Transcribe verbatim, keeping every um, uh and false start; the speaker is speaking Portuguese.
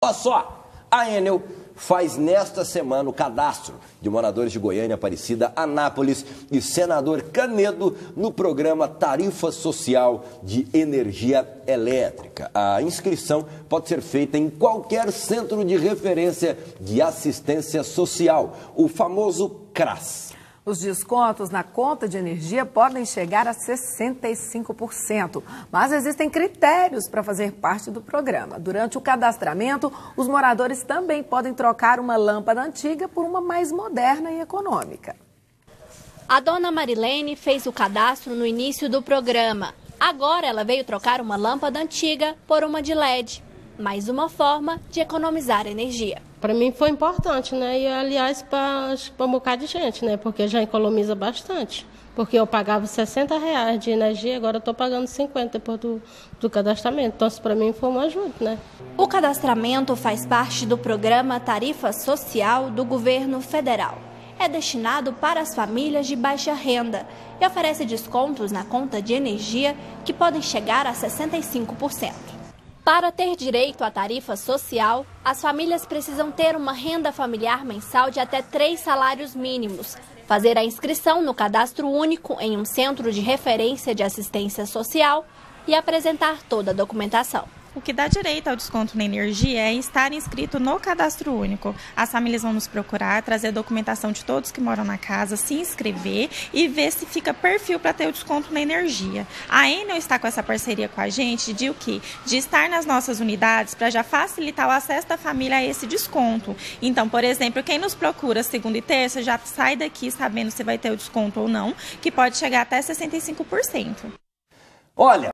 Olha só, a Enel faz nesta semana o cadastro de moradores de Goiânia, Aparecida, Anápolis e Senador Canedo no programa Tarifa Social de Energia Elétrica. A inscrição pode ser feita em qualquer centro de referência de assistência social, o famoso CRAS. Os descontos na conta de energia podem chegar a sessenta e cinco por cento, mas existem critérios para fazer parte do programa. Durante o cadastramento, os moradores também podem trocar uma lâmpada antiga por uma mais moderna e econômica. A dona Marilene fez o cadastro no início do programa. Agora ela veio trocar uma lâmpada antiga por uma de L E D. Mais uma forma de economizar energia. Para mim foi importante, né? E aliás, para um bocado de gente, né? Porque já economiza bastante. Porque eu pagava sessenta reais de energia, agora eu estou pagando cinquenta depois do, do cadastramento. Então, isso para mim foi uma ajuda, né? O cadastramento faz parte do programa Tarifa Social do governo federal. É destinado para as famílias de baixa renda e oferece descontos na conta de energia que podem chegar a sessenta e cinco por cento. Para ter direito à tarifa social, as famílias precisam ter uma renda familiar mensal de até três salários mínimos, fazer a inscrição no cadastro único em um centro de referência de assistência social e apresentar toda a documentação. O que dá direito ao desconto na energia é estar inscrito no cadastro único. As famílias vão nos procurar, trazer a documentação de todos que moram na casa, se inscrever e ver se fica perfil para ter o desconto na energia. A Enel está com essa parceria com a gente de o quê? De estar nas nossas unidades para já facilitar o acesso da família a esse desconto. Então, por exemplo, quem nos procura segunda e terça já sai daqui sabendo se vai ter o desconto ou não, que pode chegar até sessenta e cinco por cento. Olha,